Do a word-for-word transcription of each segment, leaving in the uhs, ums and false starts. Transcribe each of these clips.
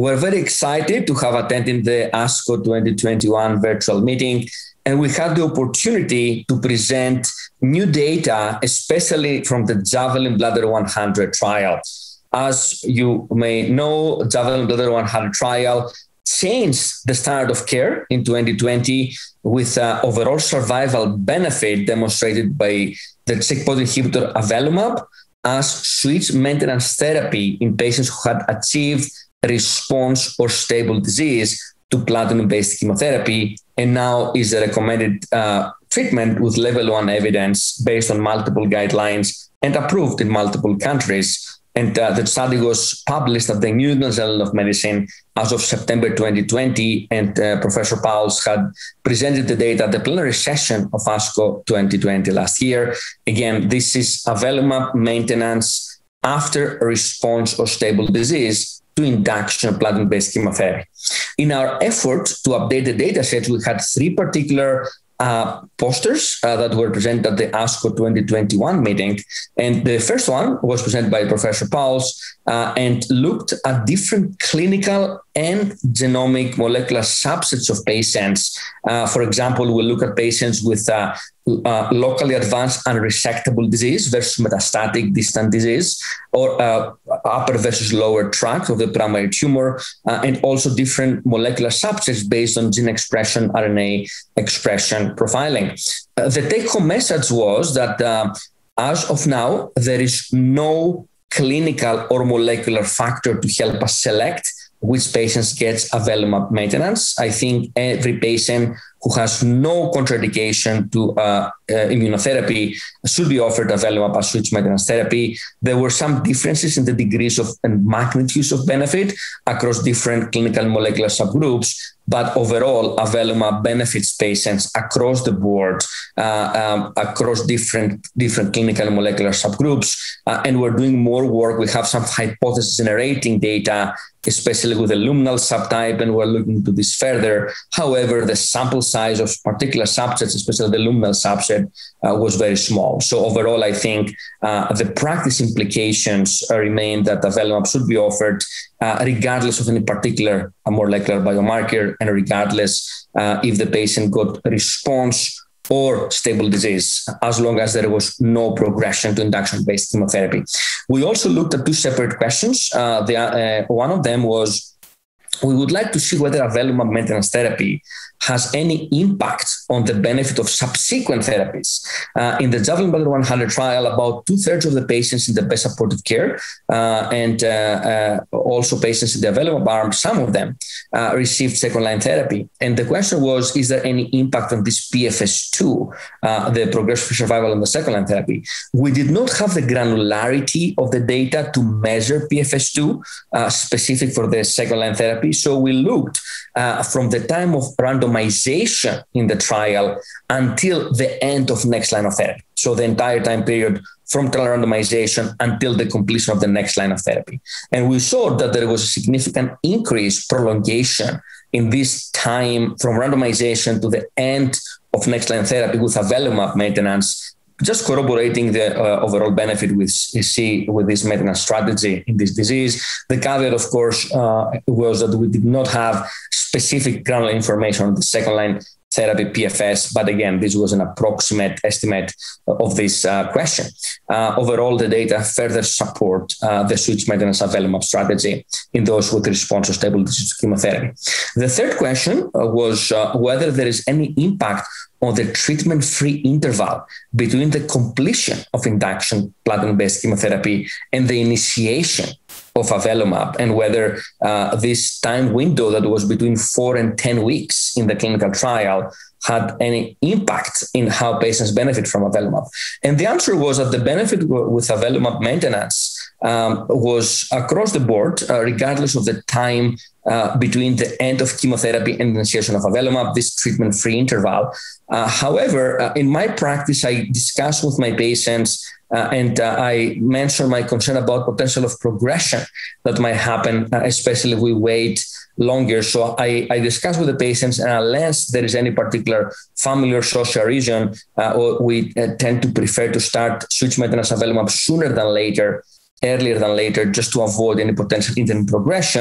we're very excited to have attended the ASCO twenty twenty-one virtual meeting, and we had the opportunity to present new data, especially from the Javelin Bladder one hundred trial. As you may know, Javelin Bladder one hundred trial changed the standard of care in twenty twenty with uh, overall survival benefit demonstrated by the checkpoint inhibitor avelumab as switch maintenance therapy in patients who had achieved response or stable disease to platinum-based chemotherapy, and now is a recommended uh, treatment with level one evidence based on multiple guidelines and approved in multiple countries. And uh, the study was published at the New England Journal of Medicine as of September twenty twenty, and uh, Professor Pauls had presented the data at the plenary session of ASCO twenty twenty last year. Again, this is avelumab maintenance after a response or stable disease to induction of platinum-based chemotherapy. In our effort to update the data set, we had three particular Uh, posters uh, that were presented at the ASCO twenty twenty-one meeting. And the first one was presented by Professor Pauls uh, and looked at different clinical and genomic molecular subsets of patients. Uh, for example, we look at patients with uh, uh, locally advanced unresectable disease versus metastatic distant disease, or uh, upper versus lower tract of the primary tumor, uh, and also different molecular subsets based on gene expression, R N A expression profiling. Uh, the take-home message was that uh, as of now, there is no clinical or molecular factor to help us select which patients gets avelumab maintenance. I think every patient who has no contraindication to uh, uh, immunotherapy should be offered avelumab as switch maintenance therapy. There were some differences in the degrees of and magnitudes of benefit across different clinical and molecular subgroups, but overall, avelumab benefits patients across the board, uh, um, across different, different clinical and molecular subgroups. Uh, and we're doing more work. We have some hypothesis generating data, especially with the luminal subtype, and we're looking into this further. However, the sample size of particular subsets, especially the luminal subset, uh, was very small. So overall, I think uh, the practice implications uh, remain that avelumab should be offered uh, regardless of any particular molecular biomarker and regardless uh, if the patient got response or stable disease, as long as there was no progression to induction-based chemotherapy. We also looked at two separate questions. Uh, the, uh, one of them was, we would like to see whether avelumab maintenance therapy has any impact on the benefit of subsequent therapies. Uh, in the Javelin Bladder one hundred trial, about two-thirds of the patients in the best supportive care uh, and uh, uh, also patients in the avelumab arm, some of them uh, received second-line therapy. And the question was, is there any impact on this P F S two, uh, the progression-free survival on the second-line therapy? We did not have the granularity of the data to measure P F S two uh, specific for the second-line therapy. So we looked uh, from the time of randomization in the trial until the end of next line of therapy. So the entire time period from trial randomization until the completion of the next line of therapy. And we saw that there was a significant increase, prolongation in this time from randomization to the end of next line therapy with avelumab maintenance, just corroborating the uh, overall benefit we see with this maintenance strategy in this disease. The caveat, of course, uh, was that we did not have specific granular information on the second line therapy P F S, but again, this was an approximate estimate of this uh, question. Uh, overall, the data further support uh, the switch maintenance avelumab strategy in those with response or stable disease to chemotherapy. The third question uh, was uh, whether there is any impact on the treatment-free interval between the completion of induction platinum-based chemotherapy and the initiation of avelumab, and whether uh, this time window that was between four and ten weeks in the clinical trial had any impact in how patients benefit from avelumab. And the answer was that the benefit with avelumab maintenance um, was across the board, uh, regardless of the time uh, between the end of chemotherapy and initiation of avelumab, this treatment-free interval. Uh, however, uh, in my practice, I discuss with my patients Uh, and uh, I mentioned my concern about potential of progression that might happen, uh, especially if we wait longer. So I, I discuss with the patients, and unless there is any particular family or social reason, uh, we uh, tend to prefer to start switch maintenance avelumab sooner than later, earlier than later, just to avoid any potential interim progression.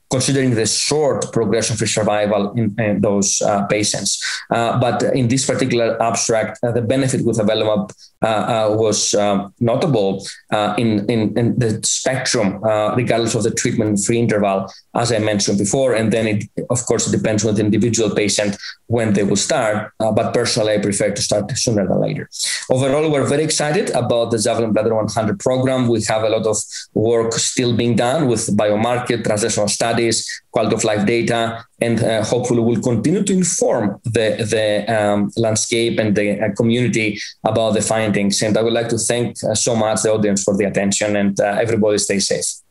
considering the short progression-free survival in, in those uh, patients. Uh, but in this particular abstract, uh, the benefit with avelumab uh, uh, was um, notable uh, in, in, in the spectrum, uh, regardless of the treatment-free interval, as I mentioned before. And then, it, of course, it depends on the individual patient when they will start. Uh, but personally, I prefer to start sooner than later. Overall, we're very excited about the Javelin Bladder one hundred program. We have a lot of work still being done with biomarker, translational studies, quality of life data, and uh, hopefully we'll continue to inform the, the um, landscape and the uh, community about the findings. And I would like to thank uh, so much the audience for the attention, and uh, everybody stay safe.